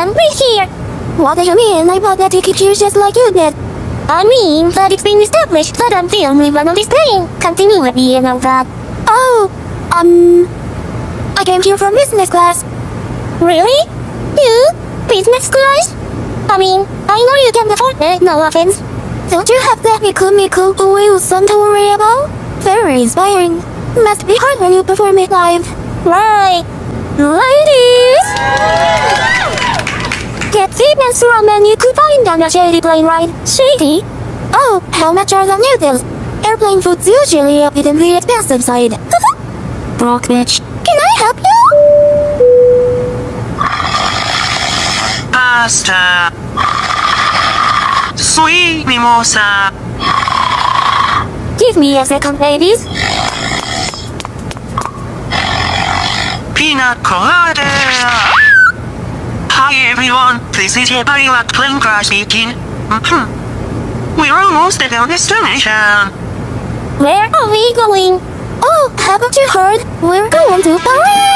can breathe here. What do you mean? I bought that ticket here just like you did. I mean that it's been established that I'm the only one on this plane. Continue with me and all that. Oh, I came here from business class. Really? You? Business class? I mean, I know you can afford it, no offense. Don't you have that Miku Wilson to worry about? Very inspiring. Must be hard when you perform it live. Right. Ladies! Get famous ramen you could find on a shady plane ride. Shady? Oh, how much are the noodles? Airplane food's usually a bit on the expensive side. Broke bitch. Can I help you? Pasta. Sweet mimosa. Give me a second, ladies. Peanut colada. Hi everyone, this is Ebariwak Plane Crash speaking. We're almost at our destination. Where are we going? Oh, haven't you heard? We're going to Paris!